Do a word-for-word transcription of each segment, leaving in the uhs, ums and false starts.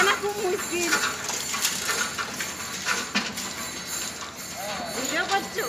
না খুব মুশকিল ভিডিও করছো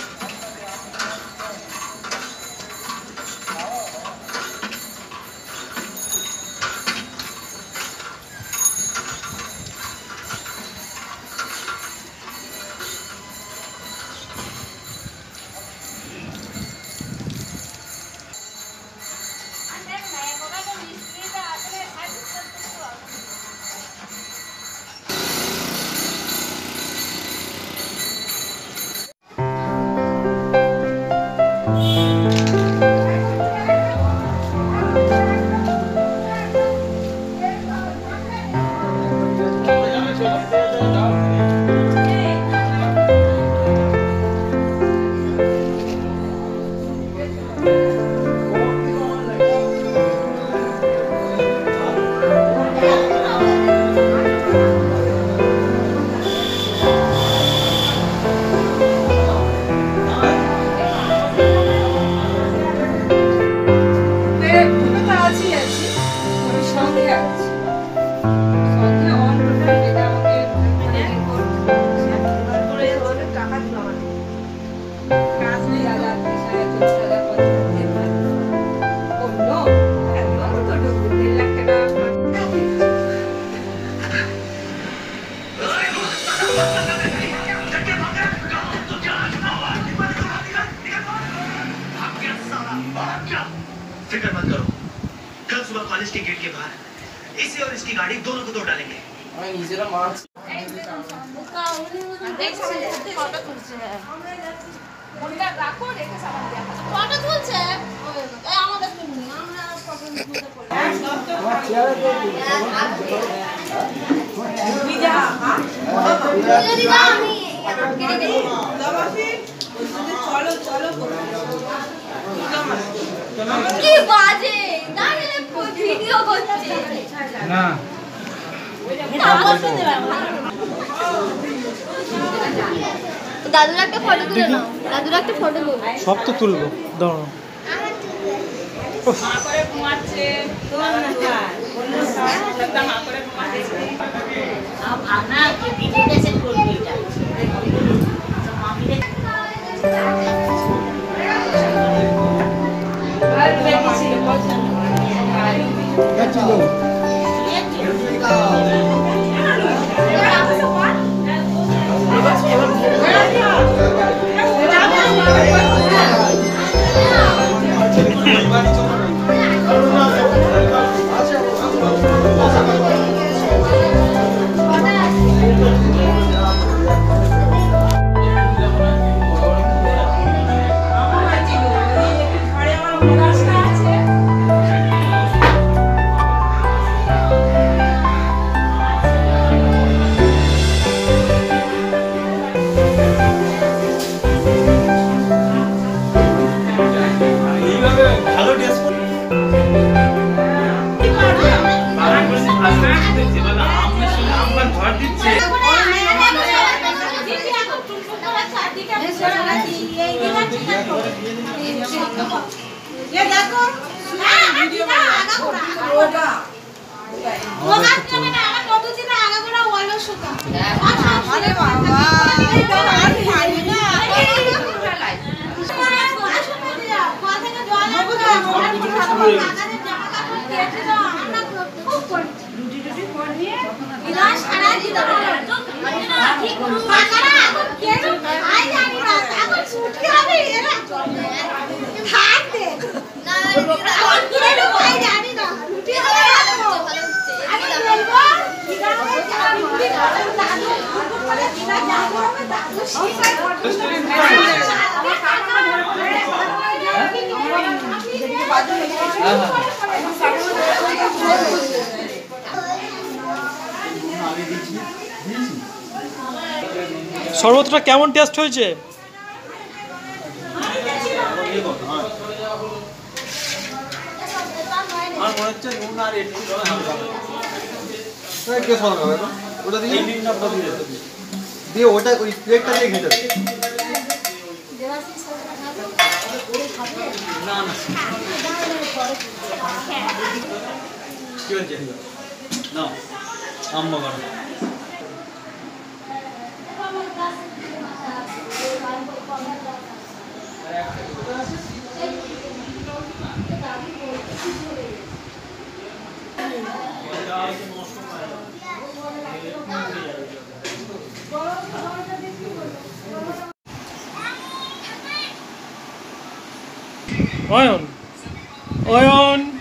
फिक्र मत करो, कल सुबह कॉलेज के गेट के बाहर इसे और इसकी गाड़ी दोनों को तोड़ डालेंगे। কি বাজে দাঁড়িয়ে ভিডিও করছে না দাদুর একটা ফটো তুলে নাও দাদুর একটা ফটো তুলো সব তো তুলবো দাঁড়াও মা করে ঘুমাচ্ছে তোমার না বললো সব মা করে ঘুমাচ্ছে আ ভানা কি ভিডিওটা সেট করবি এটা তো মামিরে আর বেশি পছন্দ এটা চলো ये देखो वीडियो में होगा होगा क्या मैंने আমার কত দিন আগে করে ওয়ালো শুকা আরে বাবা এই তো আর খাই না শরবতটা কেমন টেস্ট হয়েছে? আর মনে হচ্ছে নুন আর একটু কে সরব হবে ওটা দিয়ে এই নামটা দিয়ে দিয়ে ওটা ওই প্লেটটা দিয়ে খেতে না না কি হচ্ছে নাও আম বাগান। অয়ন অয়ন